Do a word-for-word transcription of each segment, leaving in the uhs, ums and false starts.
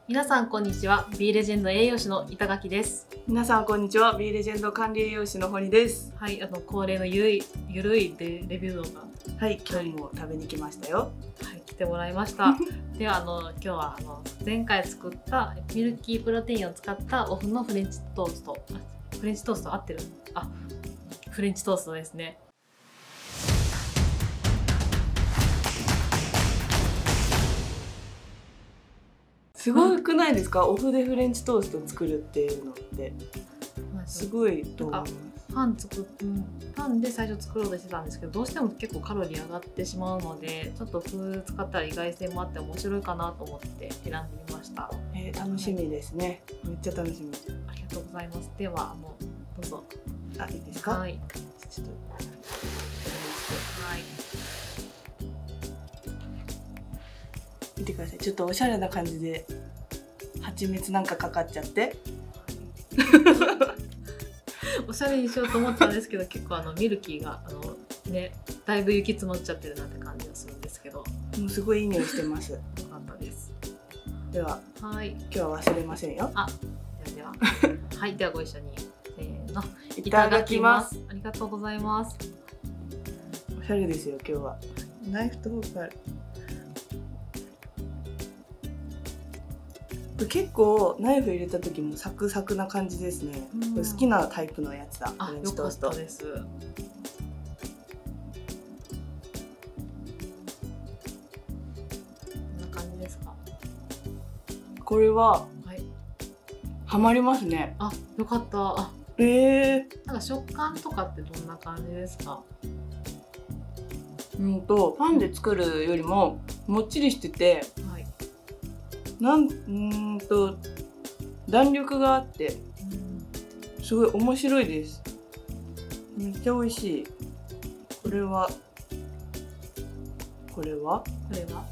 皆さんこんにちは。B レジェンド栄養士の板垣です。 皆さんこんにちは。B レジェンド管理栄養士の堀です。 はい、あの恒例のゆるいゆるいでレビュー動画、 はい、今日も食べに来ましたよ。 はい、来てもらいました。ではあの今日はあの前回作ったミルキープロテインを使ったオフのフレンチトースト、フレンチトースト合ってる？あ、フレンチトーストですね。 すごくないですか？オフでフレンチトースト作るっていうのってすごいと思います。 パン作っパンで最初作ろうとしてたんですけど、どうしても結構カロリー上がってしまうので、ちょっと風使ったら意外性もあって面白いかなと思って選んでみました。 えー、楽しみですね。めっちゃ楽しみ。 ありがとうございます。ではあのどうぞ。 あ、いいですか？ はい。 ちょっとはい。 見てください。ちょっとおしゃれな感じで蜂蜜なんかかかっちゃって。 おしゃれにしようと思ったんですけど、結構あのミルキーがあのねだいぶ雪積もっちゃってるなって感じがするんですけど、 もうすごいいい匂いしてます。よかったです。 では、 はい。 今日は忘れませんよ。 あ、ではでははいではご一緒にせーのいただきます。 ありがとうございます。 おしゃれですよ今日は。ナイフとフォークある。結構ナイフ入れた時もサクサクな感じですね。これ好きなタイプのやつだ。フレンチトースト。 よかったです。こんな感じですか。 これは、 はい、 ハマりますね。 あ、よかった。あ、 ええー。なんか食感とかってどんな感じですか。 うんとパンで作るよりももっちりしてて。はい、なんうんと弾力があってすごい面白いです。めっちゃ美味しい。これはこれはこれは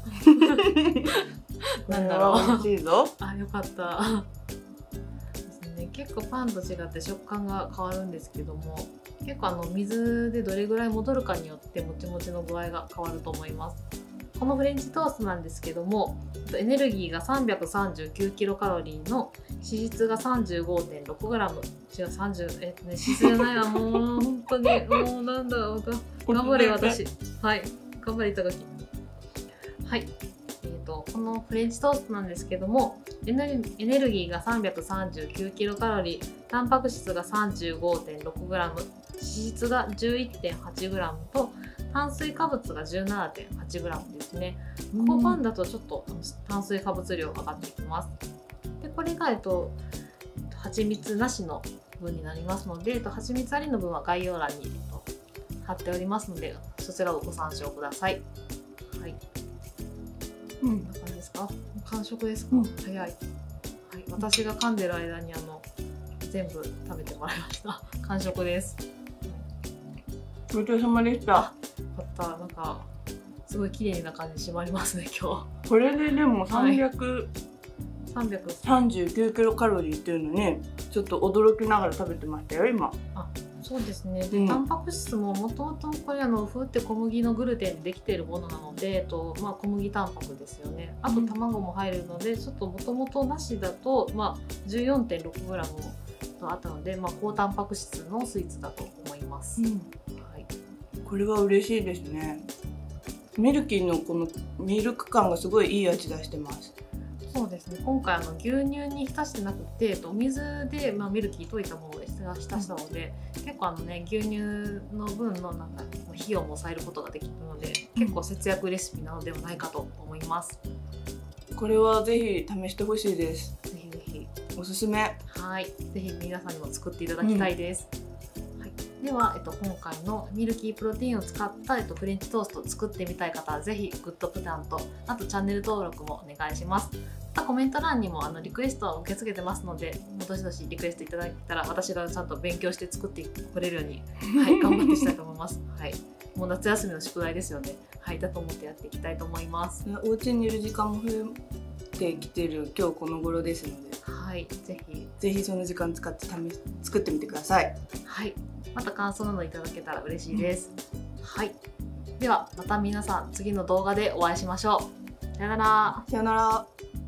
なんだろう。美味しいぞ。 あ、よかったですね。結構パンと違って食感が変わるんですけども、結構あの水でどれぐらい戻るかによってもちもちの具合が変わると思います。このフレンチトーストなんですけども、エネルギーがさんびゃくさんじゅうきゅうキロカロリーの脂質が さんじゅうごてんろくグラム、違うさんじゅう、えっとね、脂質じゃないわ、もう本当にもうなんだろう、頑張れ私、はい、頑張れ板垣。はい、えーとこのフレンチトーストなんですけども、エネルギーが さんびゃくさんじゅうきゅうキロカロリー、タンパク質が さんじゅうごてんろくグラム、脂質が じゅういってんはちグラムと炭水化物が じゅうななてんはちグラム ですね。高パンだとちょっと炭水化物量上がってきます。でこれが、えっと、蜂蜜なしの分になりますので、えっと、蜂蜜ありの分は概要欄に、えっと、貼っておりますので、そちらをご参照ください。はい。うん、こんな感じですか？完食ですか？うん、早い。はい、私が噛んでる間にあの全部食べてもらいました。完食です。 ごちそうさまでした。 よかった。なんかすごい綺麗な感じに締まりますね今日。 これででもさんびゃくさんじゅうきゅうキロカロリーっていうのにちょっと驚きながら食べてましたよ今。 あ、そうですね。で、 うん、 タンパク質ももともとこれあの麩って小麦のグルテンでできているものなので、えっとまあ小麦タンパクですよね。あと卵も入るので、うん、ちょっともともとなしだとまあ じゅうよんてんろくグラム とあったので、まあ高タンパク質のスイーツだと思います。うん、はい。 これは嬉しいですね。ミルキーのこのミルク感がすごいいい味出してます。 そうですね。今回あの牛乳に浸してなくて、お水で、まあ、ミルキー溶いたもので浸したので、うん、結構あのね牛乳の分のなんか費用も抑えることができるので、うん、結構節約レシピなのではないかと思います。 これはぜひ試してほしいです。 ぜひぜひおすすめ。 はい。ぜひ皆さんにも作っていただきたいです。うん、はい。では、えっと、今回のミルキープロテインを使った、えっと、フレンチトーストを作ってみたい方はぜひグッドボタンとあとチャンネル登録もお願いします。またコメント欄にもあのリクエストを受け付けてますので、どしどしリクエストいただけたら私がちゃんと勉強して作ってこれるように、はい、頑張ってしたいと思います。はい、もう夏休みの宿題ですよね。はい、だと思ってやっていきたいと思います。 お家にいる時間も増えてきてる今日この頃ですので、 はい、ぜひぜひその時間使って試し作ってみてください。 はい、また感想などいただけたら嬉しいです。うん、はい、ではまた皆さん次の動画でお会いしましょう。さよなら。 さよなら。